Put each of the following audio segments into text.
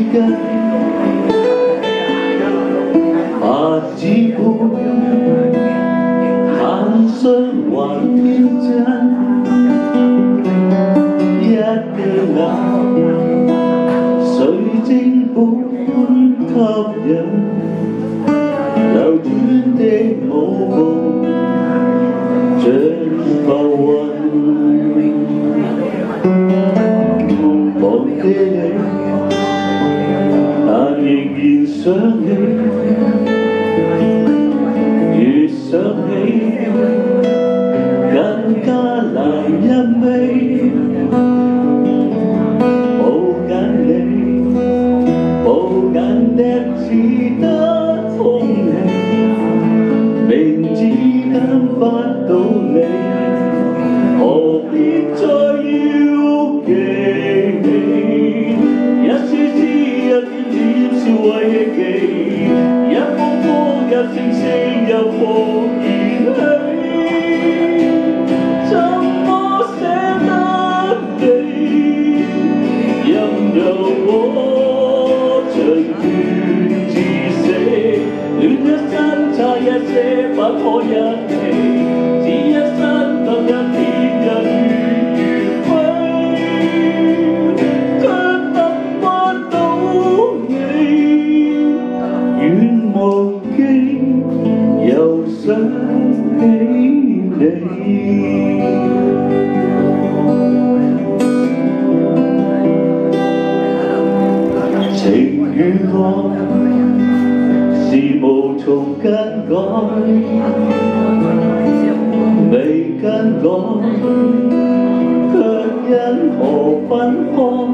間，把幾步坦率還天真，一個眼水晶般吸引，流轉的舞步像浮雲。 忘記你，但仍然想你，越想起更加難入味。抱緊你，抱緊的只得空氣，明知跟不到你，何必再要記起？ 為憶記，一幅幅一聲聲又復燃起，怎麼捨得你？任由我隨緣至死，戀一生差一些不可一起，只一生等一天日月如飛，卻得不到你。 願忘記，又想起你。情與愛是無從更改，未更改，卻因何分開？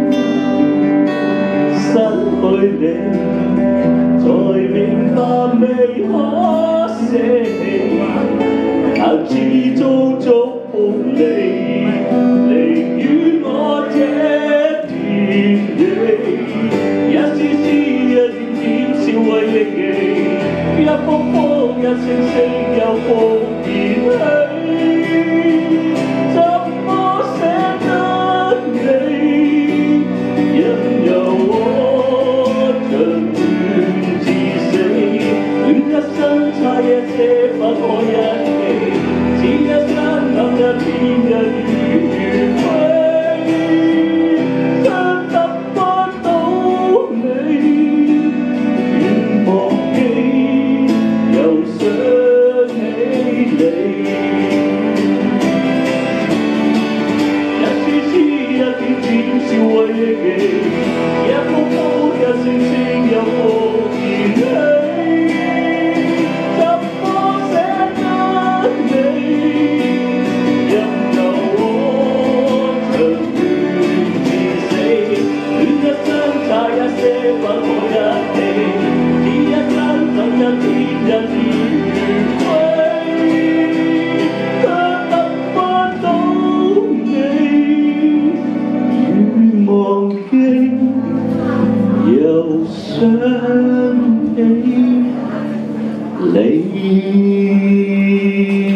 失去你。 才明白未可捨棄，但始終祝福你，寧願我這田地，一絲絲一點點燒毀憶記，一幅幅一聲聲又復燃起，怎麼捨得你？任由我像。 差一些不可一起，只一生等一天日月如飛，卻得不到你。願忘記，又想起你。一絲絲一點點燒毀憶記，一幅幅一聲聲又復燃起。 想起你。